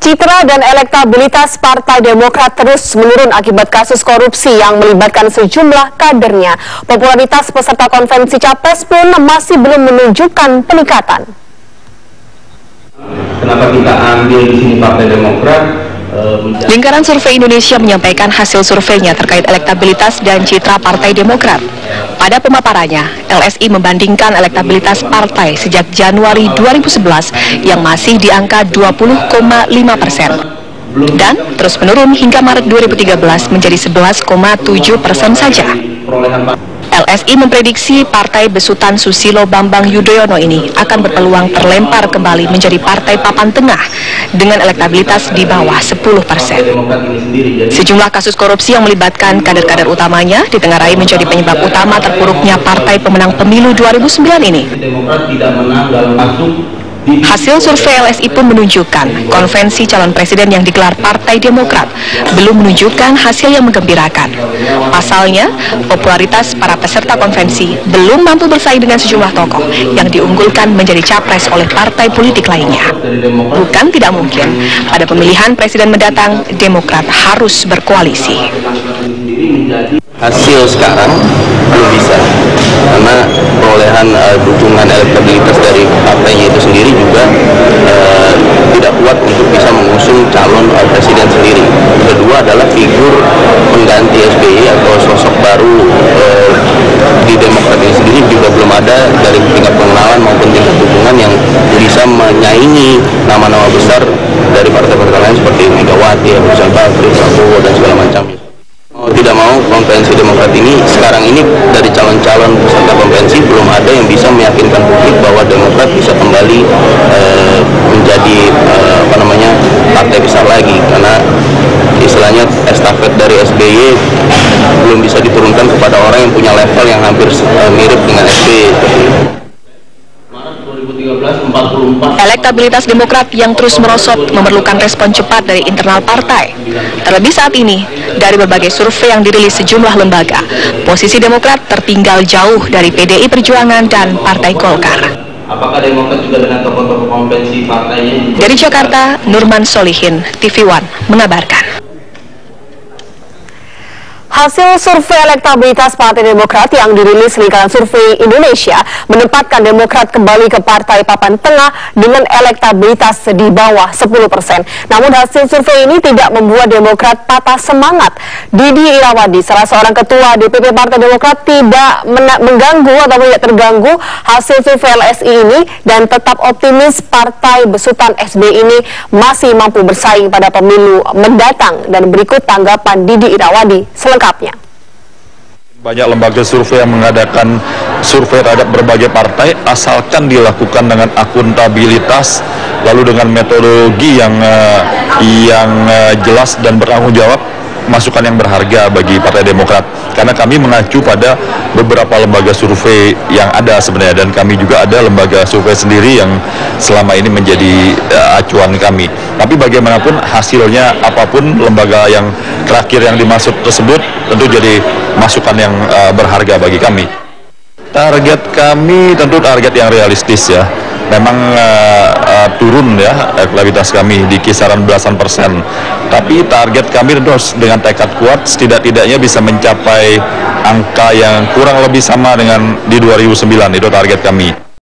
Citra dan elektabilitas Partai Demokrat terus menurun akibat kasus korupsi yang melibatkan sejumlah kadernya. Popularitas peserta konvensi Capres pun masih belum menunjukkan peningkatan. Kenapa kita ambil di sini Partai Demokrat? Lingkaran Survei Indonesia menyampaikan hasil surveinya terkait elektabilitas dan citra Partai Demokrat. Pada pemaparannya, LSI membandingkan elektabilitas partai sejak Januari 2011 yang masih di angka 20,5% dan terus menurun hingga Maret 2013 menjadi 11,7% saja. LSI memprediksi partai besutan Susilo Bambang Yudhoyono ini akan berpeluang terlempar kembali menjadi partai papan tengah dengan elektabilitas di bawah 10%. Sejumlah kasus korupsi yang melibatkan kader-kader utamanya ditengarai menjadi penyebab utama terpuruknya partai pemenang pemilu 2009 ini. Hasil survei LSI pun menunjukkan konvensi calon presiden yang digelar Partai Demokrat belum menunjukkan hasil yang menggembirakan. Pasalnya, popularitas para peserta konvensi belum mampu bersaing dengan sejumlah tokoh yang diunggulkan menjadi capres oleh partai politik lainnya. Bukan tidak mungkin, pada pemilihan presiden mendatang, Demokrat harus berkoalisi. Hasil sekarang belum bisa, karena perolehan dukungan elektabilitas dari partainya itu sendiri juga tidak kuat untuk bisa mengusung calon presiden sendiri. Kedua adalah figur pengganti SBY atau sosok baru di Demokrat ini sendiri juga belum ada dari tingkat pengenalan maupun tingkat dukungan yang bisa menyaingi nama-nama besar dari partai-partai lain seperti Megawati, Abu Rizal Bakri, Prabowo dan segala macamnya. Tidak mau konvensi Demokrat ini sekarang ini dari calon-calon peserta konvensi belum ada yang bisa meyakinkan publik bahwa Demokrat bisa kembali menjadi partai besar lagi, karena istilahnya estafet dari SBY belum bisa diturunkan kepada orang yang punya level yang hampir mirip dengan SBY. Elektabilitas Demokrat yang terus merosot memerlukan respon cepat dari internal partai. Terlebih saat ini, dari berbagai survei yang dirilis sejumlah lembaga, posisi Demokrat tertinggal jauh dari PDI Perjuangan dan Partai Golkar. Apakah Demokrat juga dengan tokoh-tokoh konvensi partainya? Dari Jakarta, Nurman Solihin, TV One, mengabarkan. Hasil survei elektabilitas Partai Demokrat yang dirilis Lingkaran Survei Indonesia menempatkan Demokrat kembali ke partai papan tengah dengan elektabilitas di bawah 10%. Namun hasil survei ini tidak membuat Demokrat patah semangat. Didi Irawadi, salah seorang ketua DPP Partai Demokrat, tidak mengganggu atau tidak terganggu hasil survei LSI ini dan tetap optimis partai besutan SBY ini masih mampu bersaing pada pemilu mendatang. Dan berikut tanggapan Didi Irawadi selengkapnya. Banyak lembaga survei yang mengadakan survei terhadap berbagai partai, asalkan dilakukan dengan akuntabilitas, lalu dengan metodologi yang jelas dan bertanggung jawab, masukan yang berharga bagi Partai Demokrat. Karena kami mengacu pada beberapa lembaga survei yang ada sebenarnya, dan kami juga ada lembaga survei sendiri yang selama ini menjadi acuan kami. Tapi bagaimanapun hasilnya, apapun lembaga yang terakhir yang dimaksud tersebut tentu jadi masukan yang berharga bagi kami. Target kami tentu target yang realistis ya. Memang turun ya elektabilitas kami di kisaran belasan persen. Tapi target kami tentu harus dengan tekad kuat, setidak-tidaknya bisa mencapai angka yang kurang lebih sama dengan di 2009, itu target kami.